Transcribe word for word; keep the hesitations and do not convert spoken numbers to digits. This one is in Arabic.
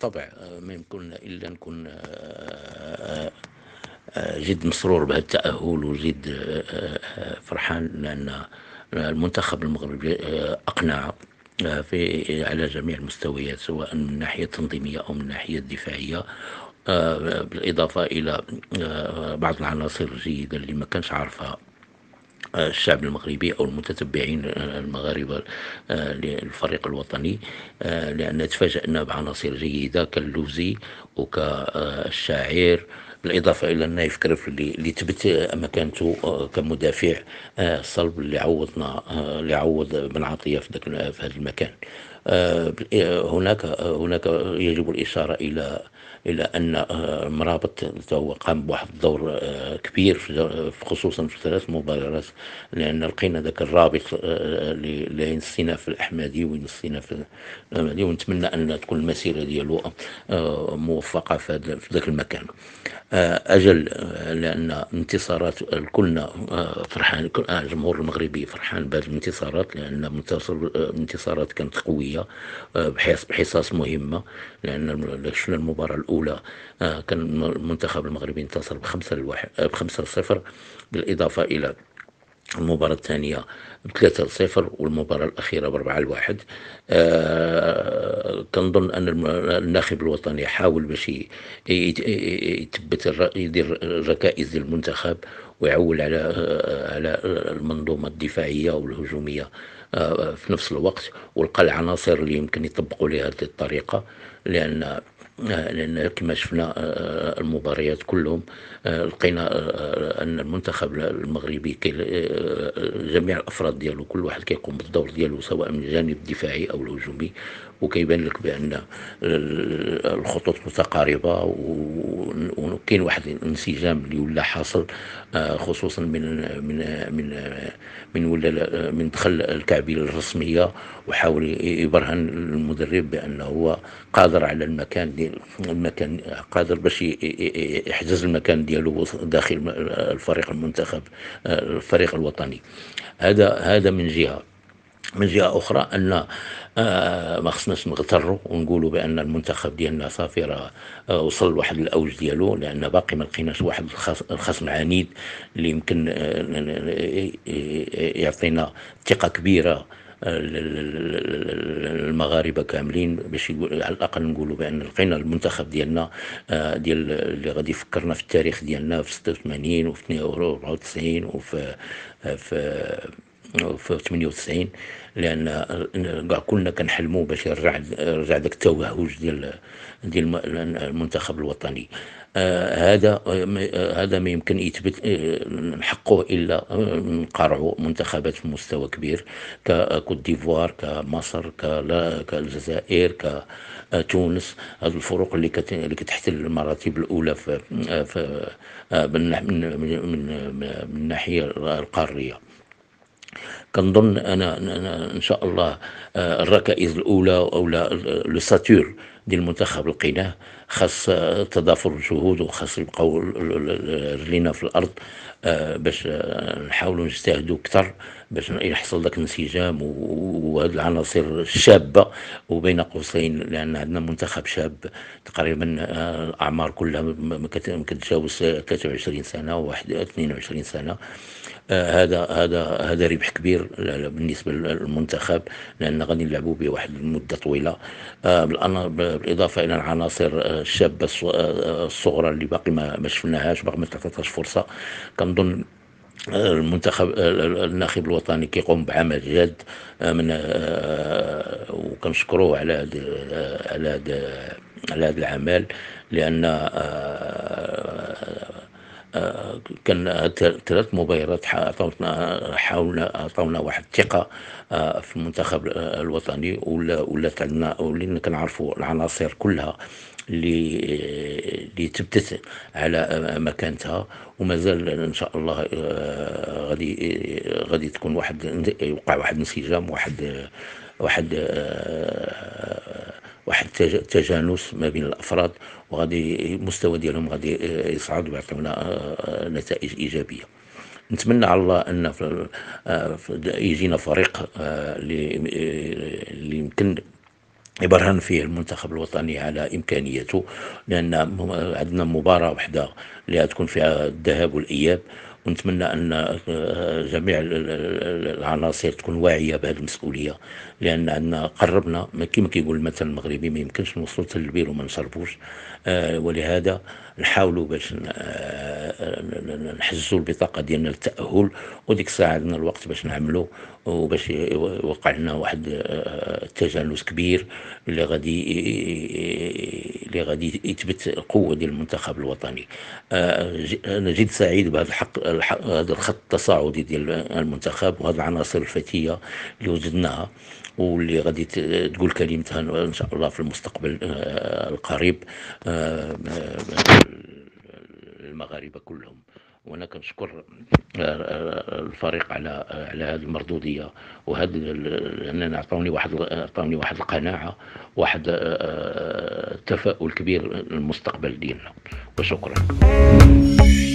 بالطبع آه، ما يمكن إلا نكون آه، آه، جد مسرور بهذا التأهل وجد آه، آه، فرحان لأن المنتخب المغربي آه، أقنع آه، في على جميع المستويات، سواء من الناحية التنظيمية أو من الناحية الدفاعية. آه، بالإضافة إلى آه، بعض العناصر الجيدة اللي ما كانش عارفها الشعب المغربي أو المتتبعين المغاربة آه، للفريق الوطني. آه، لأن تفاجأنا بعناصر جيدة كاللوزي وكالشاعر، بالإضافة إلى النايف كرف اللي, اللي تبت مكانته آه، كمدافع آه، صلب، اللي عوضنا آه، اللي عوض بن عطية في, ذاك في هذا المكان. آه، هناك هناك يجب الإشارة إلى إلى أن آه، مرابط هو قام بواحد الدور آه، كبير في- خصوصا في ثلاث مباريات، لأن لقينا ذاك الرابط آه، اللي اللي ينسينا في الأحمدي وينسينا في الأحمدي، ونتمنى أن تكون المسيرة ديالو آه، موفقة في هذا- في ذاك المكان. آه، أجل آه، لأن انتصارات كلنا آه، فرحان، كل آه، الجمهور المغربي فرحان بهذه الانتصارات، لأن منتصر- آه، الانتصارات كانت قوية آه، بحص- بحصص مهمة. لأن الم- شفنا المباراة الأولى آه، كان المنتخب المغربي انتصر بخمسة لواحد آه، بخمسة صفر، بالإضافة إلى المباراة الثانية بثلاثة صفر، والمباراة الأخيرة بأربعة لواحد. آه كنظن أن الم- الناخب الوطني حاول باش ي- يت- يثبت الر- يدير الركائز ديال المنتخب، ويعول على آه، على المنظومة الدفاعية والهجومية آه، في نفس الوقت، ولقى العناصر اللي يمكن يطبقوا لها هذه الطريقة. لأن آه، لأن كما شفنا آه، المباريات كلهم آه، لقينا آه، أن المنتخب المغربي كي- آه، جميع الأفراد ديالو كل واحد كيقوم بالدور ديالو، سواء من الجانب الدفاعي أو الهجومي. وكيبان لك بأن الخطوط متقاربة، و- وكاين واحد الانسجام اللي ولا حاصل آه، خصوصا من من من من ولا من دخل الكعبي الرسمية، وحاول يبرهن المدرب بأنه هو قادر على المكان ديال المكان، قادر باش ي- ي- يحجز المكان ديالو داخل الفريق المنتخب آه، الفريق الوطني. هذا هذا من جهة. من جهة أخرى أن آه ما خصناش نغتروا ونقولوا بأن المنتخب ديالنا صافي راه آه وصل لواحد الأوج ديالو، لأن باقي ما لقيناش واحد الخص- الخصم عنيد اللي يمكن آه ن- ن- يعطينا ثقة كبيرة آه، لل- لل- لل- المغاربه كاملين، باش يقول على الاقل نقولوا بان لقينا المنتخب ديالنا آه، ديال اللي غادي يفكرنا في التاريخ ديالنا في ستة وثمانين وفي أربعة وتسعين وفي آه، في في ثمانية وتسعين. لان كاع كلنا كنحلموا باش يرجع يرجع داك التوهج ديال ديال الم- المنتخب الوطني. آه هذا آه هذا ما يمكن يثبت آه نحقوه الا آه نقارعوا منتخبات في مستوى كبير ككوت ديفوار، كمصر، كلا- كالجزائر، كتونس. هذه الفروق اللي كت اللي كتحتل المراتب الاولى في في آه، من من من من من الناحيه القاريه. كنظن انا أنا ان شاء الله آه، الركائز الاولى او لو ساتور ديال المنتخب لقيناه. خاص آه، تضافر الجهود، وخاص يبقاو ال- ال- ال- رجلينا في الارض آه، باش آه، نحاولوا نجتهدوا اكثر باش يحصل ذاك الانسجام و- وهذه العناصر الشابه. وبين قوسين لان عندنا منتخب شاب تقريبا آه، الاعمار كلها ما ما كت- ما كتجاوز ثلاثة وعشرين سنه وواحد اثنين وعشرين سنه. آه، هذا هذا هذا ربح كبير ل- ل- بالنسبه للمنتخب، لان غادي نلعبوا به واحد المده طويله. آه، بالأنا- بالاضافه الى العناصر آه، الشابه الص- آه، الصغرى اللي باقي ما ما شفناهاش، باقي ما تعطاتهاش فرصه. كنظن آه، المنتخب آه، الناخب الوطني كيقوم بعمل جاد آه، من آه، وكنشكروه على هذا على هذا على هذا العمل. لان آه، آه، كان ثلاث مباريات ح- عطاونا حاولنا عطاونا واحد الثقة آه، في المنتخب آه، الوطني، ولا ولات عندنا ولينا كنعرفوا العناصر كلها اللي اللي تبتت على آه، مكانتها. ومازال ان شاء الله آه، غادي غادي تكون واحد يوقع واحد انسجام، واحد واحد آه، واحد تج- تجانس ما بين الافراد، وغادي المستوى ديالهم غادي آه، يصعد ويعطيونا آه، نتائج ايجابيه. نتمنى على الله ان في آه، في- يجينا فريق آه، اللي اللي يمكن يبرهن فيه المنتخب الوطني على إمكانيته، لأن عندنا مباراة واحدة اللي تكون فيها الذهاب والإياب، ونتمنى أن آه، جميع العناصر تكون واعية بهذه المسؤولية، لأن عندنا قربنا كما كيقول المثل المغربي ما يمكنش نوصلوا حتى للبير وما نشربوش. آه، ولهذا نحاولوا باش آه، نحجزوا البطاقة ديالنا للتأهل، وديك الساعة عندنا الوقت باش نعملوا، وباش يوقع لنا واحد آه، التجانس كبير اللي غادي اللي غادي يثبت القوة ديال المنتخب الوطني. آه، أنا جد سعيد بهذا الحق الحق- هذا الخط التصاعدي ديال المنتخب، وهذه العناصر الفتية اللي وجدناها، واللي غادي ت- تقول كلمتها ان شاء الله في المستقبل آه، القريب، آه، آه، المغاربة كلهم. وانا كنشكر آه، الفريق على على هذه المردوديه، وهذا لاننا عطاوني واحد عطاوني واحد القناعه، واحد آه، تفاؤل كبير للمستقبل ديالنا. وشكرا.